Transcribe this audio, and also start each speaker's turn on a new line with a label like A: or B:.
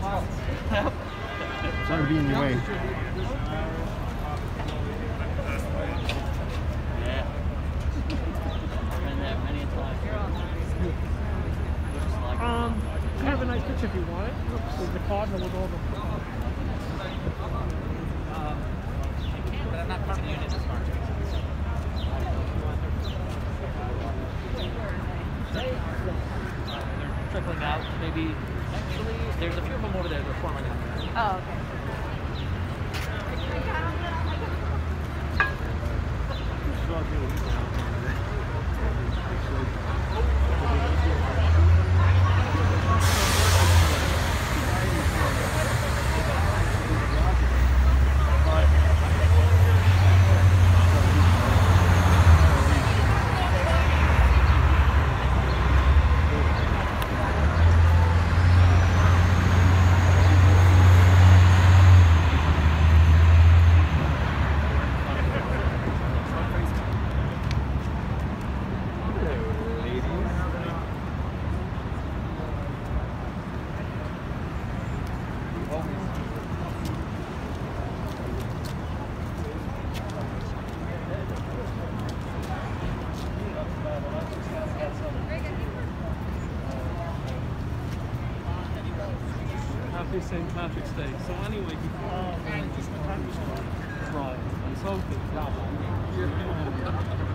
A: Sorry to be in your way.
B: Yeah. Been there many a time.
C: I have a nice picture if you want it. There's the cardinal with all the...
B: But I'm not part of the unit as far as they're trickling out. Maybe, actually, there's a few of them over there. They're forming up.
D: Oh, okay.
C: Happy St. Patrick's Day. So anyway, before right, and so good.